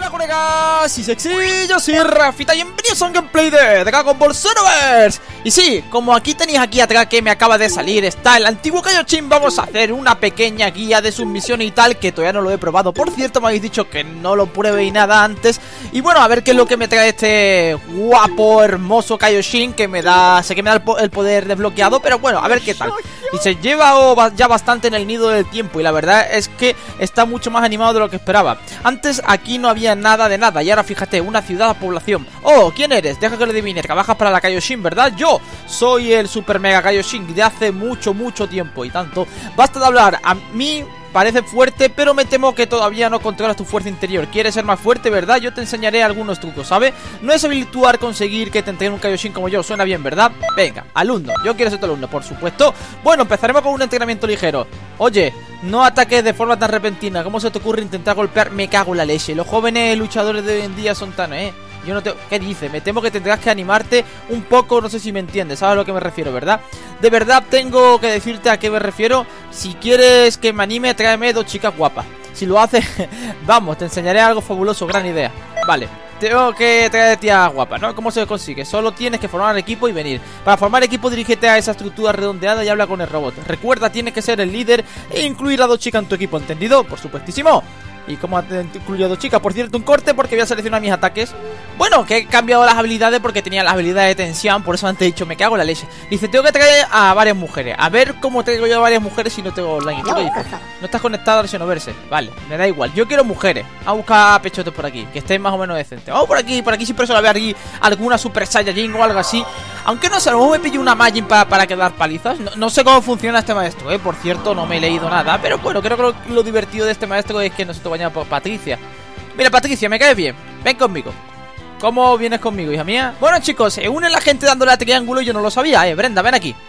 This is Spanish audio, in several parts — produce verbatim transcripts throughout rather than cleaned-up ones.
Hola colegas y sexillos y Rafita, y bienvenidos a un gameplay de Dragon Ball Xenoverse. Y sí, como aquí tenéis aquí atrás que me acaba de salir, está el antiguo Kaioshin. Vamos a hacer una pequeña guía de sus misiones y tal, que todavía no lo he probado. Por cierto, me habéis dicho que no lo pruebe y nada antes. Y bueno, a ver qué es lo que me trae este guapo, hermoso Kaioshin, que me da, sé que me da el poder desbloqueado, pero bueno, a ver qué tal. Y se lleva ya bastante en el nido del tiempo, y la verdad es que está mucho más animado de lo que esperaba. Antes aquí no había nada de nada, y ahora fíjate, una ciudad, población. Oh, ¿quién eres? Deja que lo adivine. Trabajas para la Kaioshin, ¿verdad? Yo soy el super mega Kaioshin de hace mucho, mucho tiempo y tanto. Basta de hablar. A mí parece fuerte, pero me temo que todavía no controlas tu fuerza interior. ¿Quieres ser más fuerte, verdad? Yo te enseñaré algunos trucos, ¿sabes? No es habitual conseguir que te entrene un Kaioshin como yo. Suena bien, ¿verdad? Venga, alumno. Yo quiero ser tu alumno, por supuesto. Bueno, empezaremos con un entrenamiento ligero. Oye, no ataques de forma tan repentina. ¿Cómo se te ocurre intentar golpear? Me cago en la leche. Los jóvenes luchadores de hoy en día son tan, ¿eh? Yo no te... ¿Qué dices? Me temo que tendrás que animarte un poco, no sé si me entiendes, ¿sabes a lo que me refiero, verdad? De verdad tengo que decirte a qué me refiero. Si quieres que me anime, tráeme dos chicas guapas. Si lo haces, vamos, te enseñaré algo fabuloso, gran idea. Vale, tengo que traer a tía guapa, ¿no? ¿Cómo se consigue? Solo tienes que formar equipo y venir. Para formar equipo, dirígete a esa estructura redondeada y habla con el robot. Recuerda, tienes que ser el líder e incluir a dos chicas en tu equipo, ¿entendido? Por supuestísimo. ¿Y cómo ha incluido dos chicas? Por cierto, un corte porque voy a seleccionar mis ataques. Bueno, que he cambiado las habilidades porque tenía las habilidades de tensión. Por eso antes he dicho, me cago en la leche. Dice, tengo que traer a varias mujeres. A ver cómo traigo yo a varias mujeres si no tengo online. No, no estás conectado al Xenoverse. Vale, me da igual. Yo quiero mujeres. Vamos a buscar pechotes por aquí, que estén más o menos decentes. Vamos por aquí, por aquí siempre suele haber aquí alguna Super Saiyajin o algo así. Aunque no sé, a lo mejor me pillo una Majin pa para quedar palizas. No, no sé cómo funciona este maestro, eh. Por cierto, no me he leído nada. Pero bueno, creo que lo, lo divertido de este maestro es que no se te vaya por Patricia. Mira, Patricia, me caes bien. Ven conmigo. ¿Cómo vienes conmigo, hija mía? Bueno, chicos, se une la gente dándole a triángulo y yo no lo sabía, eh. Brenda, ven aquí.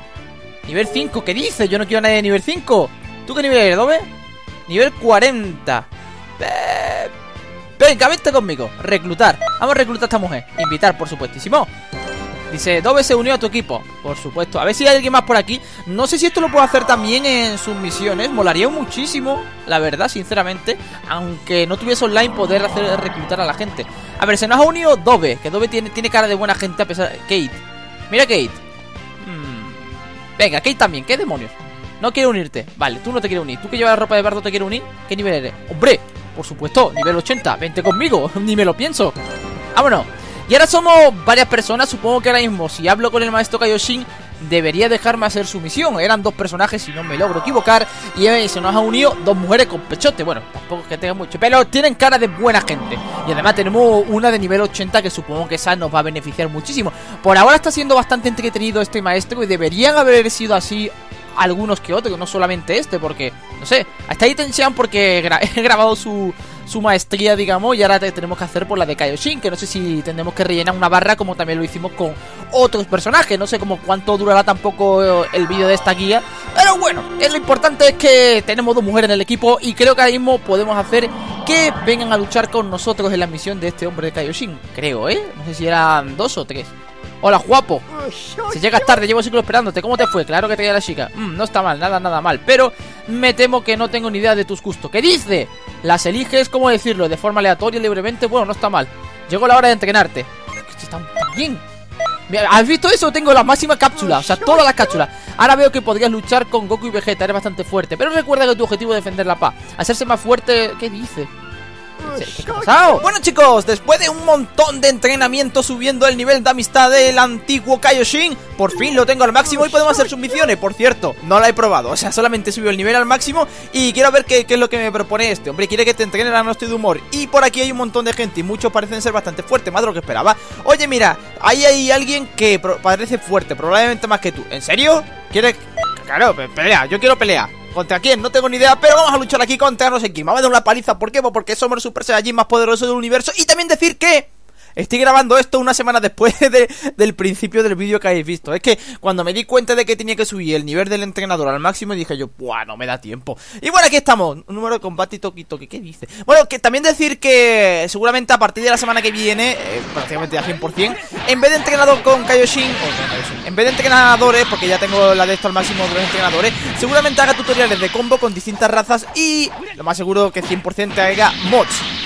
Nivel cinco, ¿qué dices? Yo no quiero a nadie de nivel cinco. ¿Tú qué nivel eres, Dobe? Nivel cuarenta. Eh... Venga, vente conmigo. Reclutar. Vamos a reclutar a esta mujer. Invitar, por supuestísimo. Dice, Dobe se unió a tu equipo. Por supuesto, a ver si hay alguien más por aquí. No sé si esto lo puedo hacer también en sus misiones. Molaría muchísimo, la verdad, sinceramente. Aunque no tuviese online, poder hacer reclutar a la gente. A ver, se nos ha unido Dobe. Que Dobe tiene, tiene cara de buena gente a pesar de... Kate, mira Kate. hmm. Venga, Kate también, ¿qué demonios? No quiere unirte, vale, tú no te quieres unir. Tú que llevas ropa de bardo te quieres unir. ¿Qué nivel eres? ¡Hombre! Por supuesto, nivel ochenta, vente conmigo. Ni me lo pienso. Vámonos. Y ahora somos varias personas. Supongo que ahora mismo, si hablo con el maestro Kaioshin, debería dejarme hacer su misión. Eran dos personajes, si no me logro equivocar. Y se nos han unido dos mujeres con pechote. Bueno, tampoco es que tengan mucho, pero tienen cara de buena gente. Y además tenemos una de nivel ochenta, que supongo que esa nos va a beneficiar muchísimo. Por ahora está siendo bastante entretenido este maestro, y deberían haber sido así algunos que otros, no solamente este, porque, no sé, está ahí tensión porque gra he grabado su, su maestría, digamos, y ahora te tenemos que hacer por la de Kaioshin, que no sé si tendremos que rellenar una barra como también lo hicimos con otros personajes. No sé como cuánto durará tampoco el vídeo de esta guía, pero bueno, es lo importante es que tenemos dos mujeres en el equipo, y creo que ahora mismo podemos hacer que vengan a luchar con nosotros en la misión de este hombre de Kaioshin, creo, ¿eh? No sé si eran dos o tres. Hola, guapo. Si llegas tarde, llevo siglos esperándote. ¿Cómo te fue? Claro que te queda la chica. Mm, no está mal, nada, nada mal. Pero me temo que no tengo ni idea de tus gustos. ¿Qué dice? Las eliges, ¿cómo decirlo? De forma aleatoria, libremente. Bueno, no está mal. Llegó la hora de entrenarte. Está bien. ¿Has visto eso? Tengo las máximas cápsulas. O sea, todas las cápsulas. Ahora veo que podrías luchar con Goku y Vegeta. Eres bastante fuerte. Pero recuerda que tu objetivo es defender la paz. Hacerse más fuerte... ¿Qué dice? ¿Qué ha pasado? Bueno, chicos, después de un montón de entrenamiento subiendo el nivel de amistad del antiguo Kaioshin, por fin lo tengo al máximo y podemos hacer sus misiones. Por cierto, no la he probado, o sea, solamente subió el nivel al máximo y quiero ver qué, qué es lo que me propone este. Hombre, quiere que te entrene, no estoy de humor. Y por aquí hay un montón de gente y muchos parecen ser bastante fuertes, más de lo que esperaba. Oye, mira, ahí hay alguien que parece fuerte, probablemente más que tú. ¿En serio? ¿Quieres? Claro, pelea, yo quiero pelear. ¿Contra quién? No tengo ni idea, pero vamos a luchar aquí contra no sé quién. Vamos a dar una paliza, ¿por qué? Porque somos el Super Saiyajin más poderoso del universo. Y también decir que estoy grabando esto una semana después de, del principio del vídeo que habéis visto. Es que cuando me di cuenta de que tenía que subir el nivel del entrenador al máximo, dije yo, ¡buah! No me da tiempo. Y bueno, aquí estamos. Un número de combate y toki toki. ¿Qué dice? Bueno, que también decir que seguramente a partir de la semana que viene, eh, prácticamente a cien por cien, en vez de entrenador con Kaioshin, o con Kaioshin, en vez de entrenadores, porque ya tengo la de esto al máximo de los entrenadores, seguramente haga tutoriales de combo con distintas razas y lo más seguro que cien por cien te haga mods. Sí,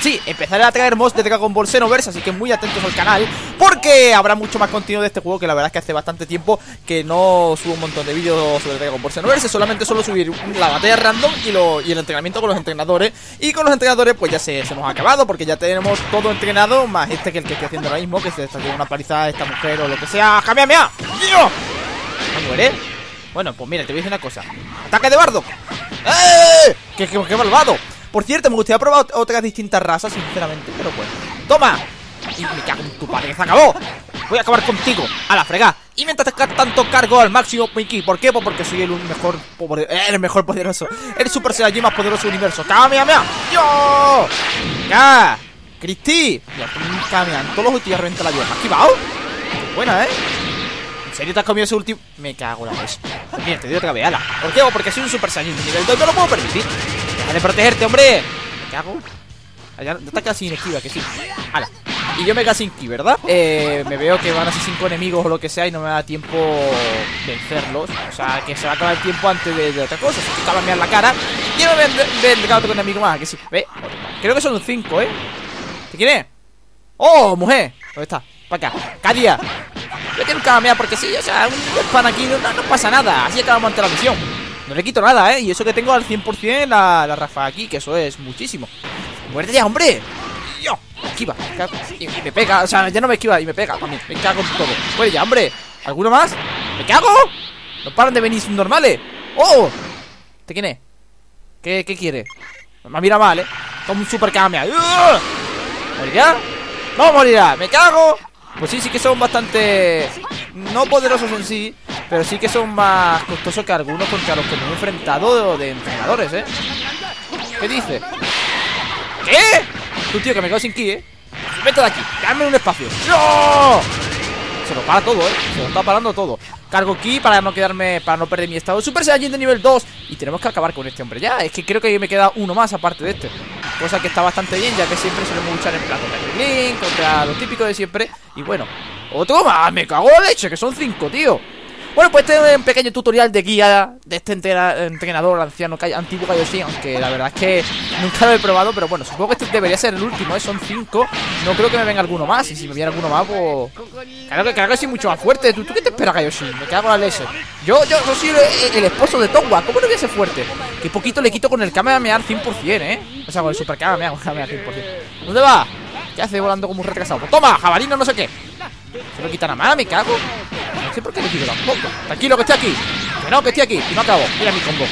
sí, empezaré a traer mods de Dragon Ball Xenoverse, así que muy atentos al canal, porque habrá mucho más contenido de este juego, que la verdad es que hace bastante tiempo que no subo un montón de vídeos sobre Dragon Ball Xenoverse. Solamente suelo subir la batalla random y, lo, y el entrenamiento con los entrenadores. Y con los entrenadores pues ya se, se nos ha acabado, porque ya tenemos todo entrenado, más este que el que estoy haciendo ahora mismo, que se está haciendo una paliza a esta mujer o lo que sea. ¡Kamehameha! ¡Dios! ¿No muere? Bueno, pues mira, te voy a decir una cosa. ¡Ataque de Bardock! ¡Eh! ¡Qué, qué, qué malvado! Por cierto, me gustaría probar otras distintas razas, sinceramente, pero bueno. ¡Toma! Y me cago en tu padre, que se acabó. Voy a acabar contigo, a la fregada. Y mientras tanto cargo al máximo Pinky. ¿Por qué? Pues porque soy el mejor El mejor poderoso, el Super Saiyajin más poderoso del universo. ¡Kamehameha! ¡Yo! ¡Ya! ¡Cristi! Mira, con un Kamehameha en todos los últimos reventa la vida. ¿Me has esquivado? Qué buena, ¿eh? ¿En serio te has comido ese último? Me cago en la leche. Mira, te doy otra vez, ala. ¿Por qué? Porque soy un Super Saiyajin de nivel dos, no lo puedo permitir. Deja de protegerte, hombre. Me cago. Allá está casi sin esquiva, que sí. Ala. Y yo me quedo sin ki, ¿verdad? Eh, me veo que van así cinco enemigos o lo que sea y no me da tiempo vencerlos. O sea, que se va a acabar el tiempo antes de, de otra cosa. Así que acaba de mirar la cara. Y no me vendrá otro enemigo más, que sí. Ve, creo que son cinco, ¿eh? ¿Te quiere? ¡Oh, mujer! ¿Dónde está? Para acá. ¡Cadia! Yo quiero un Kamehameha porque sí, o sea, un spam aquí no, no pasa nada. Así acabamos ante la misión. No le quito nada, ¿eh? Y eso que tengo al cien por cien la, la Rafa aquí, que eso es muchísimo. ¡Muerte ya, hombre! ¡Yo! Esquiva, y, y me pega, o sea, ya no me esquiva y me pega también. Me cago en todo. Muere ya, hombre. ¿Alguno más? ¡Me cago! No paran de venir normales. ¡Oh! ¿Este quién es? ¿Qué, qué quiere? Me mira mal, ¿eh? Como un super Kamehameha. ¿Morirá? ¡No morirá! ¡Me cago! Pues sí, sí que son bastante... no poderosos en sí, pero sí que son más costosos que algunos contra los que me he enfrentado de, de entrenadores, ¿eh? ¿Qué dice? ¿Qué? Tú, tío, que me quedo sin ki, ¿eh? Vete de aquí, dame un espacio. ¡No! Se lo para todo, ¿eh? Se lo está parando todo. Cargo ki para no quedarme, para no perder mi estado Super Saiyajin de nivel dos. Y tenemos que acabar con este hombre ya. Es que creo que me queda uno más aparte de este. Cosa que está bastante bien, ya que siempre solemos luchar en plan contra el Link, contra lo típico de siempre. Y bueno, otro más, me cago en la leche, que son cinco, tío. Bueno, pues este es un pequeño tutorial de guía de este entrenador anciano, antiguo Kaioshin. Aunque la verdad es que nunca lo he probado, pero bueno, supongo que este debería ser el último, ¿eh? Son cinco. No creo que me venga alguno más. Y si me viene alguno más, pues... Claro que, claro que soy mucho más fuerte. ¿Tú, tú qué te esperas, Kaioshin? Me cago en la leche. Yo, yo, yo soy el, el esposo de Towa. ¿Cómo no voy a ser fuerte? Que poquito le quito con el Kamehameha al cien por cien, ¿eh? O sea, con el Super Kamehameha, con el Kamehameha cien por cien. ¿Dónde va? ¿Qué hace volando como un retrasado? Pues toma, jabalino no sé qué. Se lo quitan a más, me cago. No sé por qué le quito tampoco. Tranquilo, que estoy aquí. Que no, que estoy aquí. Y no acabo. Mira mi combo.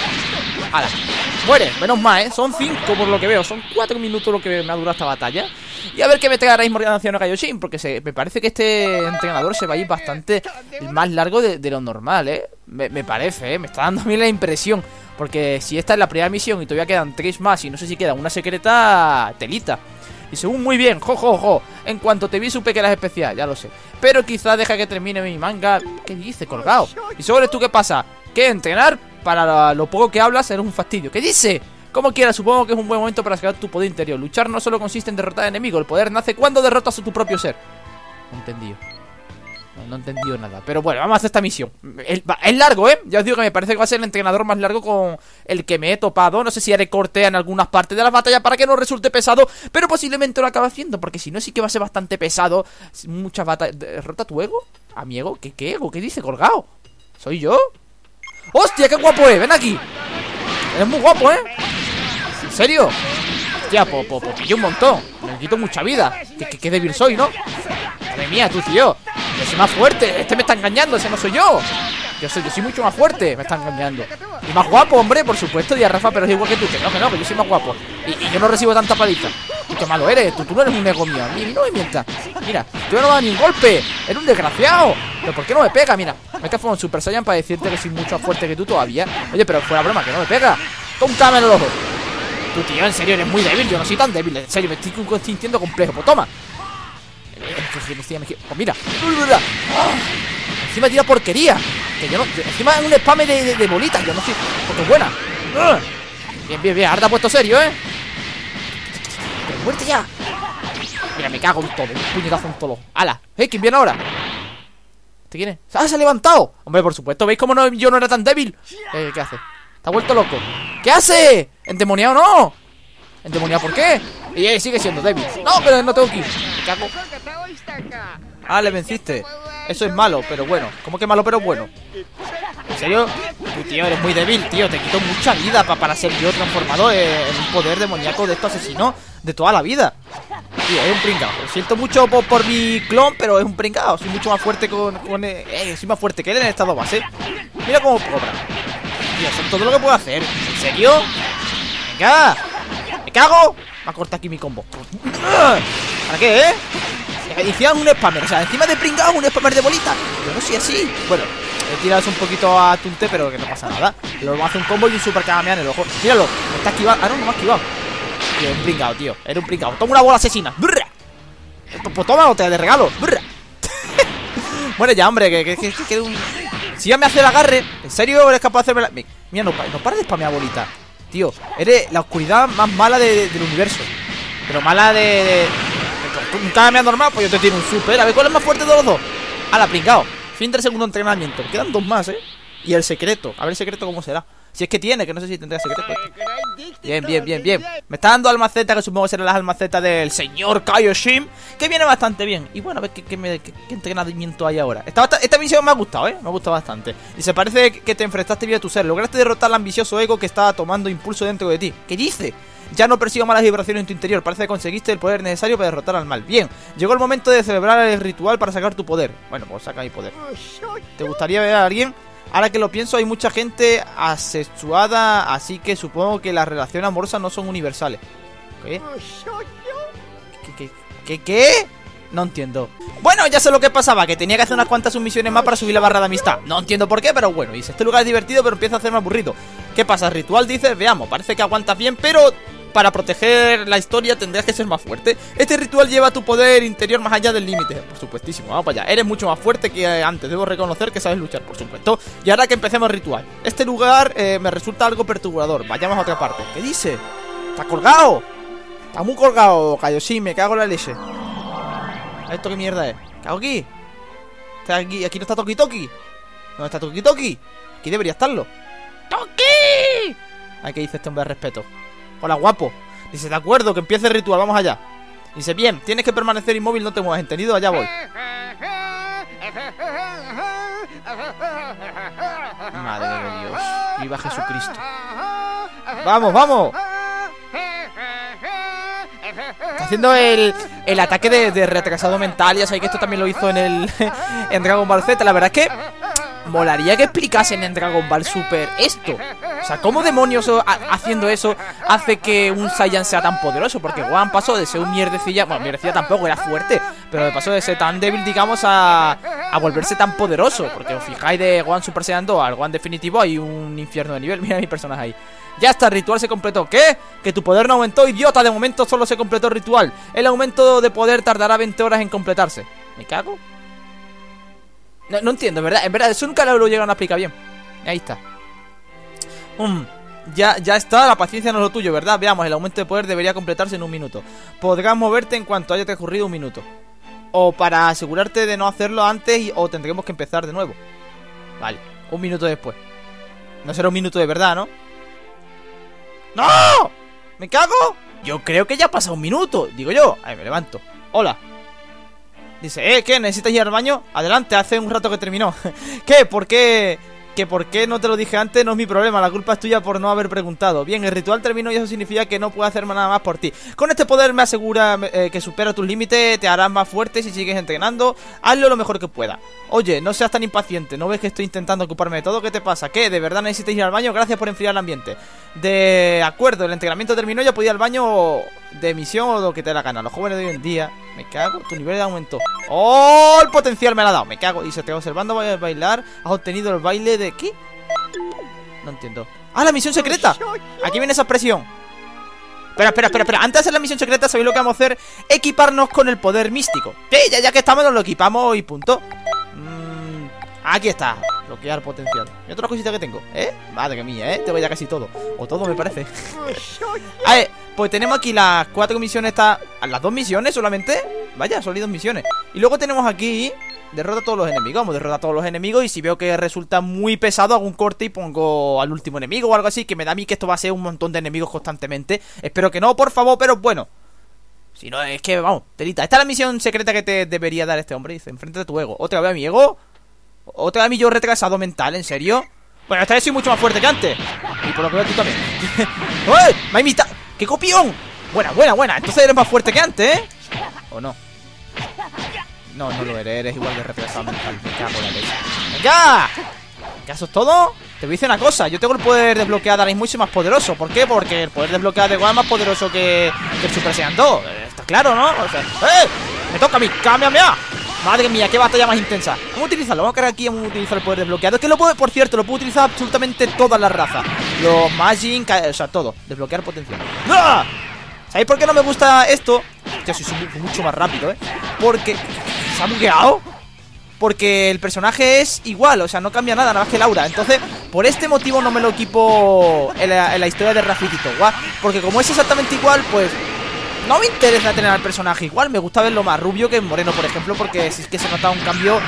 Hala. Muere. Menos mal, ¿eh? Son cinco por lo que veo. Son cuatro minutos lo que me ha durado esta batalla. Y a ver qué me trae ahora mismo el anciano Kaioshin. Porque se, me parece que este entrenador se va a ir bastante más largo de, de lo normal, ¿eh? Me, me parece, ¿eh? Me está dando a mí la impresión. Porque si esta es la primera misión y todavía quedan tres más y no sé si queda una secreta, telita. Y según muy bien, jo, jo, jo. En cuanto te vi supe que eras especial, ya lo sé. Pero quizás deja que termine mi manga. ¿Qué dice, colgado? ¿Y sobre tú qué pasa? ¿Qué? ¿Entrenar? Para lo poco que hablas eres un fastidio. ¿Qué dice? Como quieras, supongo que es un buen momento para sacar tu poder interior. Luchar no solo consiste en derrotar al enemigo. El poder nace cuando derrotas a tu propio ser. No entendido. No, no he entendido nada. Pero bueno, vamos a hacer esta misión. Es, es largo, ¿eh? Ya os digo que me parece que va a ser el entrenador más largo con el que me he topado. No sé si haré corte en algunas partes de la batalla para que no resulte pesado, pero posiblemente lo acabe haciendo, porque si no sí que va a ser bastante pesado. Muchas batallas. ¿Derrota tu ego? ¿A mi ego? ¿Qué, qué ego? ¿Qué dice, colgado? ¿Soy yo? ¡Hostia, qué guapo es! ¡Ven aquí! Eres muy guapo, ¿eh? ¿En serio? Hostia, pues po, po, pillé un montón. Me quito mucha vida. ¿Qué, qué, qué débil soy, ¿no? Madre mía, tú, tío. Yo soy más fuerte. Este me está engañando, ese no soy yo. Yo soy, yo soy mucho más fuerte. Me está engañando. Y más guapo, hombre, por supuesto, Día Rafa, pero es igual que tú. Que no, que no, que yo soy más guapo. Y, y yo no recibo tanta paliza. Tú qué malo eres. Tú, tú no eres un ego mío. A mí no me mientas. Mira, tú no me das ni un golpe. Eres un desgraciado. Pero ¿por qué no me pega? Mira, me he cafado un Super Saiyan para decirte que soy mucho más fuerte que tú todavía. Oye, pero fuera broma, que no me pega. Con un cama en el ojo. Tú, tío, en serio, eres muy débil. Yo no soy tan débil. En serio, me estoy sintiendo complejo. Pues toma. Pues mira. ¡Oh! Encima tira porquería. Que yo no. Encima es un spam de, de, de bolitas. Yo no sé. Porque es buena. Bien, bien, bien. Ahora te ha puesto serio, ¿eh? Pero muerte ya. Mira, me cago en todo. Un puñetazo en todo. ¡Hala! ¿Eh? ¿Quién viene ahora? ¿Este quién es? ¡Ah, se ha levantado! Hombre, por supuesto. ¿Veis cómo no, yo no era tan débil? Eh, ¿Qué hace? ¿Te ha vuelto loco? ¿Qué hace? ¿Endemoniado no? Endemoniado, ¿por qué? Y él sigue siendo débil. No, pero no tengo que ir. Me cago. Ah, le venciste. Eso es malo, pero bueno. ¿Cómo que malo, pero bueno? ¿En serio? Tú, tío, eres muy débil, tío. Te quito mucha vida pa para ser yo transformado en un poder demoníaco de estos asesinos de toda la vida. Tío, es un pringao. Lo siento mucho por, por mi clon, pero es un pringao. Soy mucho más fuerte con... con eh, soy más fuerte que él en el estado base. Mira cómo cobra. Tío, eso es todo lo que puedo hacer. ¿En serio? ¡Venga! ¡Me cago! Me ha cortado aquí mi combo. ¿Para qué, eh? Hicieron un spammer. O sea, encima de pringao, un spammer de bolita. Yo no soy así. Bueno, he tirado un poquito a Tunte, pero que no pasa nada. Luego hace un combo y un super Kamehameha en el ojo. Míralo, me está esquivando. Ah, no, no me ha esquivado. Tío, un pringao, tío. Era un pringao. Toma una bola asesina. ¡Brra! Pues toma, te de regalo. ¡Brra! Bueno, ya, hombre, que, que, que, que, que un... Si ya me hace el agarre. ¿En serio eres capaz de hacerme la... Mira, no, no para de spamear bolita. Tío, eres la oscuridad más mala de, de, del universo. Pero mala de... de... de un Kamehameha normal, pues yo te tiro un super. A ver, ¿cuál es más fuerte de los dos? A la pringao. Fin del segundo entrenamiento. Quedan dos más, ¿eh? Y el secreto. A ver el secreto cómo será. Si es que tiene, que no sé si tendrá secreto. Bien, bien, bien, bien. Me está dando almaceta, que supongo que serán las almacetas del señor Kaioshin, que viene bastante bien. Y bueno, a ver qué, qué, me, qué, qué entrenamiento hay ahora. Esta, esta misión me ha gustado, ¿eh? Me ha gustado bastante. Y se parece que te enfrentaste bien a tu ser. Lograste derrotar al ambicioso ego que estaba tomando impulso dentro de ti. ¿Qué dice? Ya no persigo malas vibraciones en tu interior. Parece que conseguiste el poder necesario para derrotar al mal. Bien, llegó el momento de celebrar el ritual para sacar tu poder. Bueno, pues saca mi poder. ¿Te gustaría ver a alguien? Ahora que lo pienso, hay mucha gente asexuada, así que supongo que las relaciones amorosas no son universales. ¿Qué? ¿Qué? ¿Qué? ¿Qué? ¿Qué? No entiendo. Bueno, ya sé lo que pasaba, que tenía que hacer unas cuantas submisiones más para subir la barra de amistad. No entiendo por qué, pero bueno, dice, este lugar es divertido, pero empieza a hacerme aburrido. ¿Qué pasa? Ritual, dices, veamos, parece que aguantas bien, pero... para proteger la historia tendrías que ser más fuerte. Este ritual lleva tu poder interior más allá del límite. Por supuestísimo, vamos para allá. Eres mucho más fuerte que antes. Debo reconocer que sabes luchar, por supuesto. Y ahora que empecemos el ritual. Este lugar eh, me resulta algo perturbador. Vayamos a otra parte. ¿Qué dice? ¿Está colgado? Está muy colgado, Kaioshin. Me cago en la leche. ¿Esto qué mierda es? ¿Qué hago aquí? ¿Está aquí? ¿Aquí no está Toki Toki? ¿Dónde está Toki Toki? Aquí debería estarlo. ¡Toki! Ay, ¿qué dice este hombre de respeto? Hola, guapo. Dice, de acuerdo, que empiece el ritual, vamos allá. Dice, bien, tienes que permanecer inmóvil, no te muevas, ¿entendido? Allá voy. Madre de Dios. Viva Jesucristo. Vamos, vamos. Está haciendo el, el ataque de, de retrasado mental. Ya sabéis que esto también lo hizo en el en Dragon Ball Z. La verdad es que molaría que explicasen en Dragon Ball Super esto. O sea, ¿cómo demonios haciendo eso hace que un Saiyan sea tan poderoso? Porque Gohan pasó de ser un mierdecilla. Bueno, mierdecilla tampoco, era fuerte, pero pasó de ser tan débil, digamos, a, a volverse tan poderoso. Porque os fijáis, de Gohan Super Saiyan dos al Gohan definitivo hay un infierno de nivel. Mira mi personaje ahí. Ya está, el ritual se completó. ¿Qué? Que tu poder no aumentó, idiota. De momento solo se completó el ritual. El aumento de poder tardará veinte horas en completarse. ¿Me cago? No, no entiendo, ¿verdad? En verdad, eso nunca lo llegaron a explicar bien. Ahí está. Um, ya, ya está, la paciencia no es lo tuyo, ¿verdad? Veamos, el aumento de poder debería completarse en un minuto. Podrás moverte en cuanto haya transcurrido un minuto. O para asegurarte de no hacerlo antes y, o tendremos que empezar de nuevo. Vale, un minuto después. No será un minuto de verdad, ¿no? ¡No! ¿Me cago? Yo creo que ya ha pasado un minuto. Digo yo, ahí me levanto. Hola. Dice, eh, ¿qué? ¿Necesitas ir al baño? Adelante, hace un rato que terminó. ¿Qué? ¿Por qué? Que por qué no te lo dije antes no es mi problema, la culpa es tuya por no haber preguntado. Bien, el ritual terminó y eso significa que no puedo hacer nada más por ti. Con este poder me asegura eh, que supera tus límites, te harás más fuerte si sigues entrenando. Hazlo lo mejor que pueda. Oye, no seas tan impaciente, ¿no ves que estoy intentando ocuparme de todo? ¿Qué te pasa? ¿Qué? ¿De verdad necesitas ir al baño? Gracias por enfriar el ambiente. De acuerdo, el entrenamiento terminó, ya podía ir al baño de misión o lo que te dé la gana. Los jóvenes de hoy en día, me cago, tu nivel aumentó. ¡Oh! El potencial me lo ha dado, me cago. Dice, te observando bailar, has obtenido el baile de... ¿Qué? No entiendo. ¡Ah, la misión secreta! Aquí viene esa expresión. Espera, espera, espera, espera. Antes de hacer la misión secreta, ¿sabéis lo que vamos a hacer? Equiparnos con el poder místico. Sí, ya, ya que estamos, nos lo equipamos y punto. mm, Aquí está. Bloquear potencial. Y otra cosita que tengo, ¿eh? Madre mía, ¿eh? Tengo ya casi todo. O todo me parece. A ver, pues tenemos aquí las cuatro misiones. Estas, las dos misiones solamente. Vaya, solo hay dos misiones. Y luego tenemos aquí... Derrota a todos los enemigos, vamos, derrota a todos los enemigos. Y si veo que resulta muy pesado, hago un corte y pongo al último enemigo o algo así. Que me da a mí que esto va a ser un montón de enemigos constantemente. Espero que no, por favor, pero bueno. Si no, es que, vamos, telita. Esta es la misión secreta que te debería dar este hombre. Dice, enfrente de tu ego. ¿Otra vez a mi ego? ¿Otra vez a mi yo retrasado mental? ¿En serio? Bueno, esta vez soy mucho más fuerte que antes. Y por lo que veo tú también. ¡Uy! ¡Me ha imitado! ¡Qué copión! Buena, buena, buena. Entonces eres más fuerte que antes, ¿eh? ¿O no? No, no lo eres, eres igual de retrasado mental. Me cago en la leche. ¡Venga! ¿Qué eso es todo? Te voy a decir una cosa, yo tengo el poder desbloqueado ahora mismo y soy más poderoso. ¿Por qué? Porque el poder desbloqueado de Gohan es más poderoso que, que el Super Saiyan dos. Está claro, ¿no? O sea, ¡eh! Me toca a mí, ¡cámbiame! Madre mía, qué batalla más intensa. Vamos a utilizarlo, vamos a cargar aquí, vamos a utilizar el poder desbloqueado. Que lo puedo, por cierto, lo puedo utilizar absolutamente todas las razas. Los Majin, o sea, todo. Desbloquear potencial. ¡Ah! ¿Sabéis por qué no me gusta esto? Hostia, soy mucho más rápido, ¿eh? Porque... ¿Se ha bugueado? Porque el personaje es igual, o sea, no cambia nada, nada más que Laura. Entonces, por este motivo no me lo equipo en la, en la historia de Rafiki Towa. Porque como es exactamente igual, pues... No me interesa tener al personaje igual. Me gusta verlo más rubio que moreno, por ejemplo. Porque si es que se nota un cambio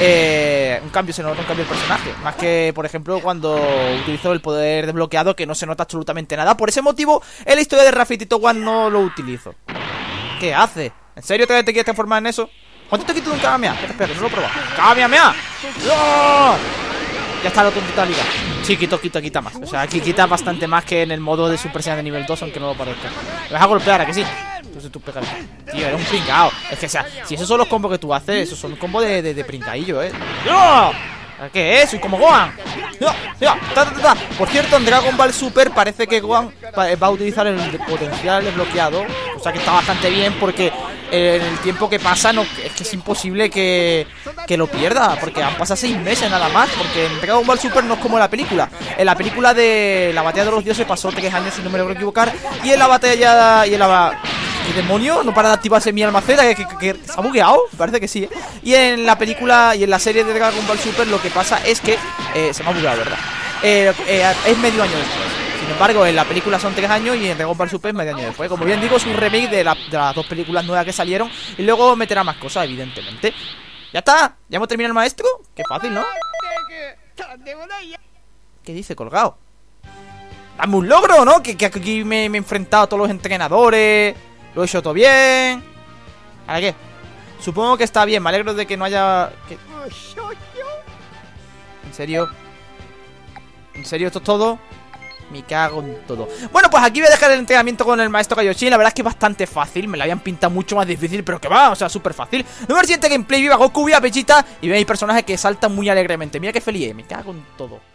eh, Un cambio, se nota un cambio del personaje. Más que, por ejemplo, cuando utilizo el poder desbloqueado, que no se nota absolutamente nada. Por ese motivo, en la historia de Rafiki Towa no lo utilizo. ¿Qué hace? ¿En serio te, te quieres transformar en eso? ¿Cuánto te quito de un Kamehameha? Espera, espera, que no lo he probado. ¡Kamehameha! ¡Oh! Ya está, lo tontita liga. Sí, quito, quita, quita más. O sea, aquí quita bastante más que en el modo de Super Saiyan de nivel dos, aunque no lo parezca. Me vas a golpear, ¿a que sí? Entonces tú pegas. Tío, eres un pringao. Es que, o sea, si esos son los combos que tú haces, esos son combos de, de, de pringaillo, ¿eh? ¡Oh! ¿Qué es? Soy como Gohan. ¡Ya! ¡Ya! ¡Ta, ta, ta! Por cierto, en Dragon Ball Super parece que Gohan va, va a utilizar el potencial desbloqueado. O sea que está bastante bien porque en el tiempo que pasa no, es que es imposible que, que lo pierda. Porque han pasado seis meses nada más. Porque en Dragon Ball Super no es como la película. En la película de la batalla de los dioses pasó tres años, si no me logro equivocar. Y en la batalla... Y en la... ¿Qué demonio? No para de activarse mi almacena, que, que, que, que se ha bugueado, me parece que sí, ¿eh? Y en la película y en la serie de Dragon Ball Super lo que pasa es que eh, se me ha bugueado, ¿verdad? Eh, eh, es medio año después. Sin embargo, en la película son tres años y en Dragon Ball Super es medio año después. Como bien digo, es un remake de, la, de las dos películas nuevas que salieron. Y luego meterá más cosas, evidentemente. ¡Ya está! ¿Ya hemos terminado el maestro? Qué fácil, ¿no? ¿Qué dice, colgado? ¡Dame un logro!, ¿no? Que, que aquí me, me he enfrentado a todos los entrenadores. Lo he hecho todo bien. ¿Ahora qué? Supongo que está bien. Me alegro de que no haya... ¿Qué? ¿En serio? ¿En serio esto es todo? Me cago en todo. Bueno, pues aquí voy a dejar el entrenamiento con el maestro Kaioshin. La verdad es que es bastante fácil. Me la habían pintado mucho más difícil, pero que va, o sea, súper fácil. Número siguiente gameplay. Viva Goku, viva Vegeta. Y veis personajes que saltan muy alegremente. Mira qué feliz es. Me cago en todo.